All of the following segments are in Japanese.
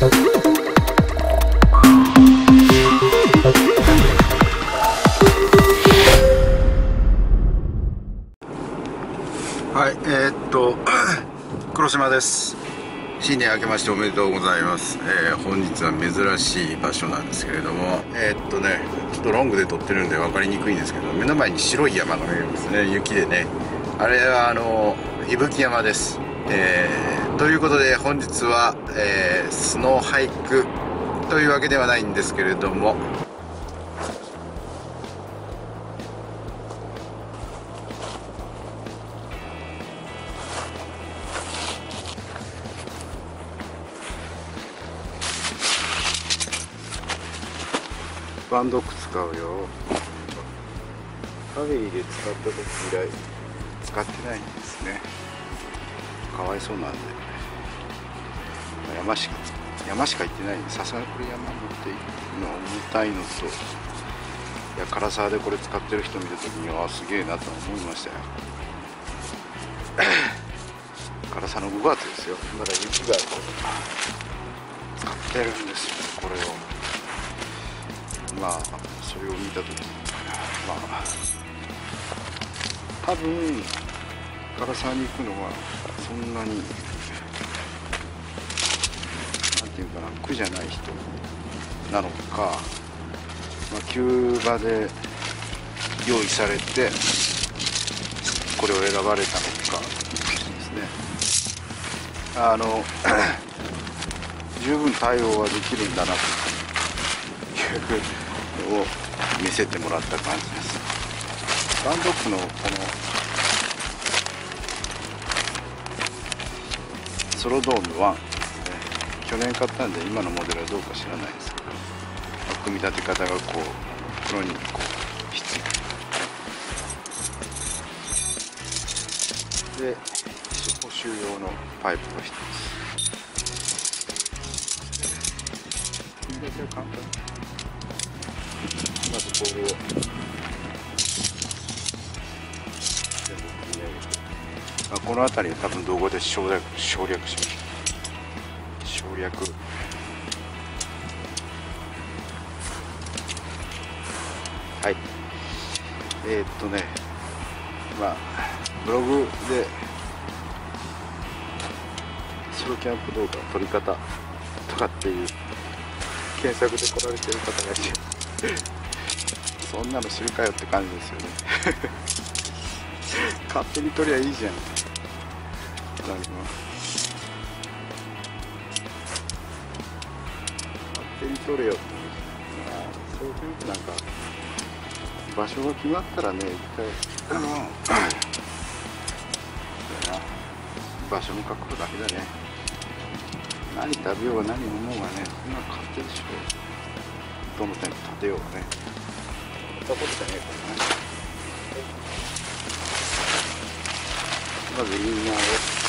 はい、黒島です。新年明けましておめでとうございます。本日は珍しい場所なんですけれども、ちょっとロングで撮ってるんで分かりにくいんですけど、目の前に白い山が見えますね、雪でね。あれは伊吹山です。ということで本日は、スノーハイクというわけではないんですけれども、バンドック使うよ。カフェで使った時以来使ってないんですね。かわいそうなんで山しか行ってないんで、さすがにこれ山持っていくのは重たいのと、いや唐沢でこれ使ってる人見た時にはすげえなと思いましたよ。唐沢の5月ですよ。まだ雪が使ってるんですよ、これを。それを見た時に多分唐沢に行くのはそんなになんていうかな、苦じゃない人なのか、急場で用意されてこれを選ばれたのかですね。十分対応はできるんだなというのを見せてもらった感じです。バンドックのこのソロドーム1、去年買ったんで今のモデルはどうか知らないですけど、組み立て方がこうプロにこう必要で、補修用のパイプが一つ。組み立ては簡単。まずこれを全部組み上げて、この辺りは多分動画で省略しました。省略。はい。ブログでソロキャンプ動画撮り方とかっていう検索で来られてる方がいてそんなの知るかよって感じですよね。勝手に撮りゃいいじゃん。勝手に撮れよって。そういうなんか場所が決まったらね、一回場所の確保だけだね。何食べようが何飲もうがね、そんな勝手でしょ。どのテント立てようがね。そこじゃねえからね。まずみんなを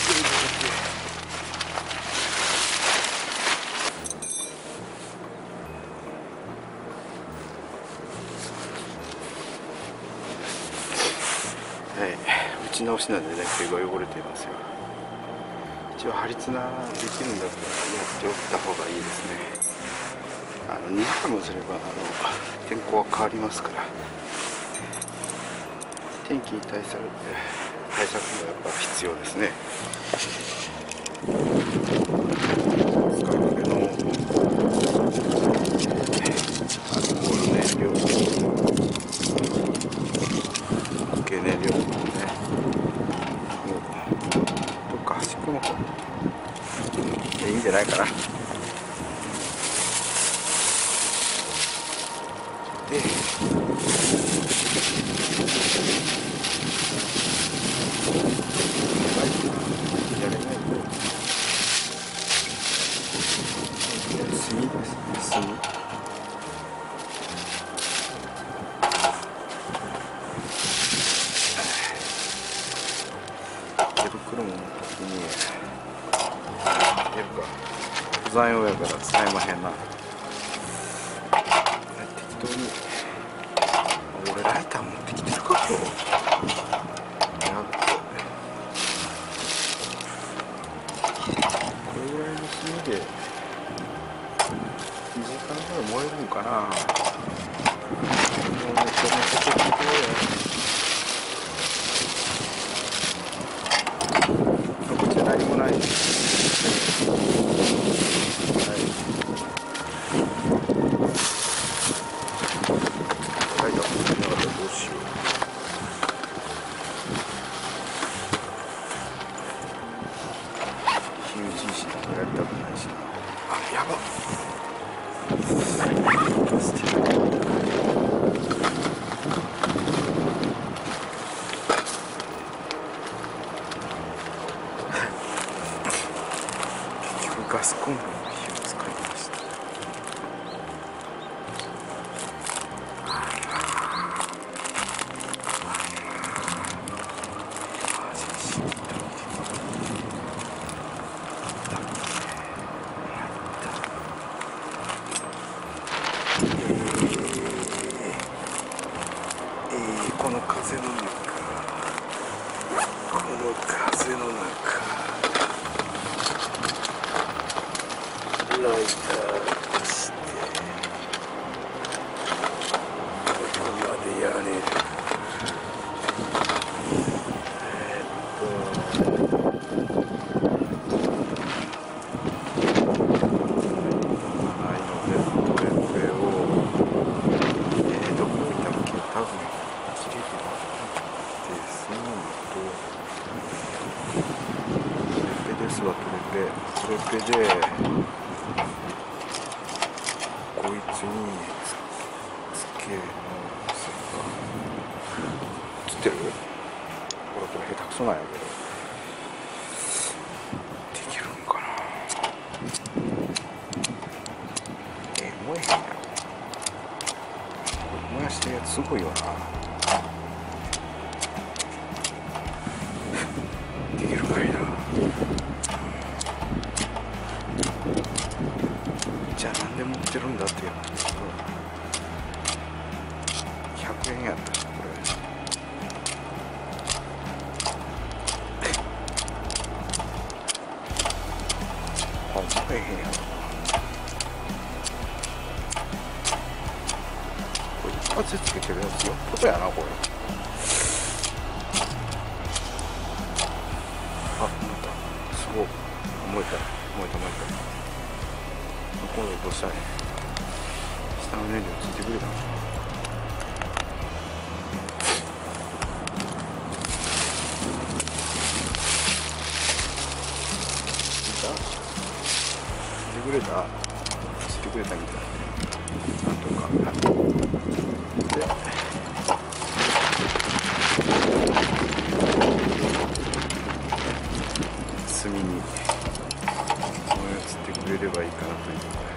打ち直しなんでね、毛が汚れていますよ。一応張り綱できるんだったらやっておった方がいいですね。2時間もすれば天候は変わりますから、天気に対する対策がやっぱ必要ですね。いいんじゃないかな。で、やれないと炭ですね。手袋も持った時に登山用やから使えまへんな。適当に。俺ライター持ってきてるか今日。これぐらいの炭で燃えるんかな。もうめちゃめちゃ適当や。こっち何もないです。はい。はい、だからどうしよう。HUGC とかやりたくないしな。あ、やばっ。ガスコンロの火を使いました。この風の中、ライターとしてここまでやれる。ないので、これをどこに置いたっけ。多分切れてなくて、そういうのとトレペですわ。トレペでこいつにつけ直せば映ってる？これ下手くそなんやけどできるんかな。燃えへんやろ。燃やしてるやつすごいよな。できるかいな。じゃあなんで持ってるんだっていう話ですけど、100円やったしこれ。あ、燃えへんやろ。これ一発でつけてるやつよっぽどやなこれ。あ、またすごい燃えた。今度どうしたらいい？下の燃料ついてくれたの？ついてくれたみたいなんとか。で炭に燃え移ってくれればいいかなという。